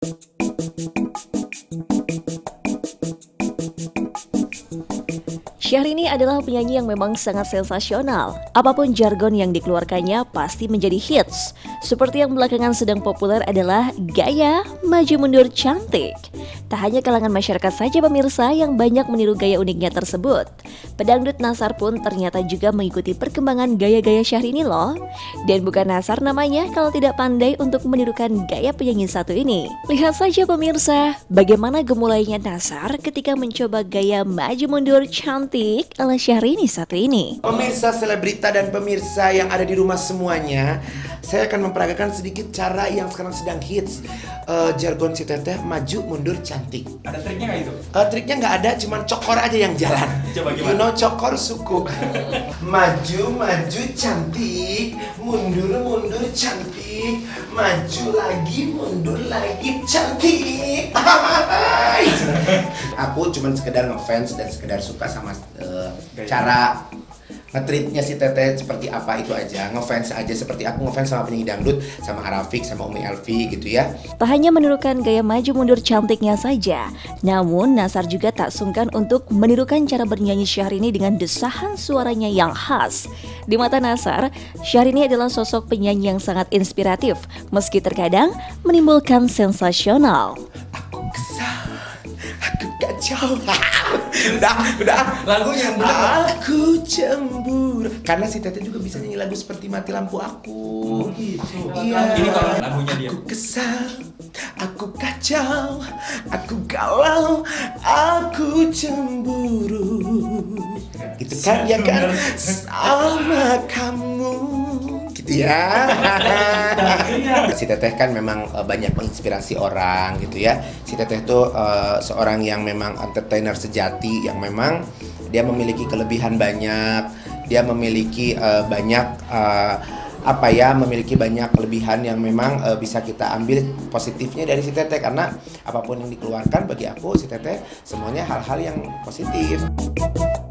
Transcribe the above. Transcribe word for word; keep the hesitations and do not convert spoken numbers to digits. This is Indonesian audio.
Syahrini adalah penyanyi yang memang sangat sensasional. Apapun jargon yang dikeluarkannya pasti menjadi hits. Seperti yang belakangan sedang populer adalah gaya maju mundur cantik. Tak hanya kalangan masyarakat saja pemirsa yang banyak meniru gaya uniknya tersebut. Pedangdut Nassar pun ternyata juga mengikuti perkembangan gaya-gaya Syahrini loh. Dan bukan Nassar namanya kalau tidak pandai untuk menirukan gaya penyanyi satu ini. Lihat saja pemirsa, bagaimana gemulainya Nassar ketika mencoba gaya maju mundur cantik ala Syahrini satu ini. Pemirsa selebrita dan pemirsa yang ada di rumah semuanya, saya akan memperagakan sedikit cara yang sekarang sedang hits, uh, jargon si Teteh maju mundur cantik. Ada triknya nggak itu? Uh, triknya nggak ada, cuman cokor aja yang jalan. Coba gimana? You know cokor suku. Maju maju cantik, mundur mundur cantik, maju lagi mundur lagi cantik. Aku cuman sekedar ngefans dan sekedar suka sama uh, cara nge-treatnya si Teteh seperti apa itu aja. Ngefans aja seperti aku ngefans sama penyanyi dangdut, sama Arafik, sama Umi Elvi gitu ya. Tak hanya menirukan gaya maju mundur cantiknya saja, namun Nassar juga tak sungkan untuk menirukan cara bernyanyi Syahrini dengan desahan suaranya yang khas. Di mata Nassar, Syahrini adalah sosok penyanyi yang sangat inspiratif, meski terkadang menimbulkan sensasional. Aku kesal, aku kacau. Udah, udah. Lagunya yang benar. Aku cemburu. Karena si Teteh juga bisa nyanyi lagu seperti Mati Lampu Aku. Oh, gitu. Iya. Ini kalau lagunya dia. Aku kesal, aku kacau, aku galau, aku cemburu. Gitu kan ya kan? Sama kamu. Gitu ya. Si Teteh kan memang uh, banyak menginspirasi orang gitu ya. Si Teteh tuh uh, seorang yang memang entertainer sejati, yang memang dia memiliki kelebihan banyak, dia memiliki uh, banyak uh, apa ya, memiliki banyak kelebihan yang memang uh, bisa kita ambil positifnya dari si Teteh, karena apapun yang dikeluarkan bagi aku si Teteh semuanya hal-hal yang positif.